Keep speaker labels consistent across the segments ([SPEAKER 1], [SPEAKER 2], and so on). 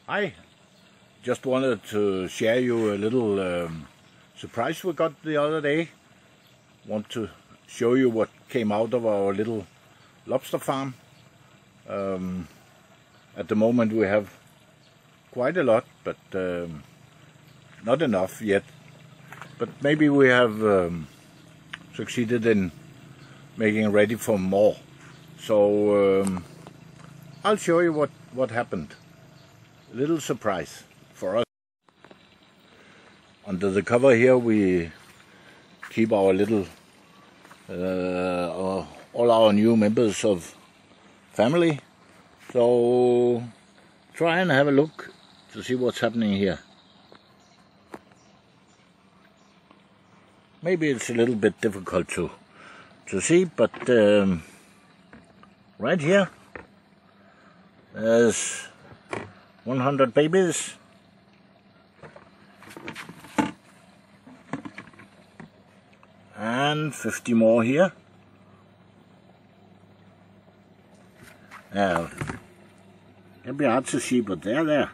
[SPEAKER 1] Hi, just wanted to share you a little surprise we got the other day. Want to show you what came out of our little lobster farm. At the moment we have quite a lot, but not enough yet. But maybe we have succeeded in making ready for more. So I'll show you what happened. A little surprise for us. Under the cover here we keep our little all our new members of family. So try and have a look to see what's happening here. Maybe it's a little bit difficult to see, but right here there's 100 babies. And 50 more here. Now, can be hard to see, but they're there.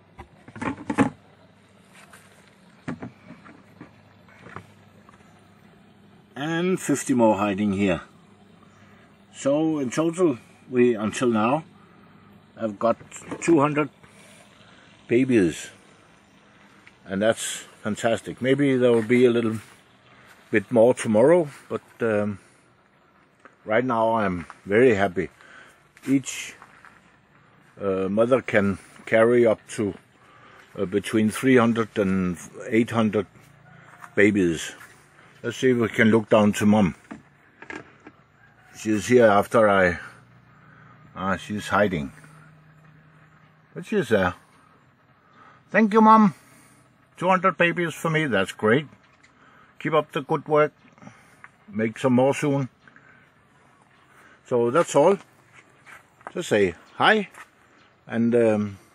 [SPEAKER 1] And 50 more hiding here. So in total, we until now have got 200 babies, and that's fantastic. Maybe there will be a little bit more tomorrow, but right now I'm very happy. Each mother can carry up to between 300 and 800 babies. Let's see if we can look down to Mom. She's here after she's hiding, but she's there. Thank you, Mom. 200 babies for me, that's great. Keep up the good work. Make some more soon. So that's all. Just say hi and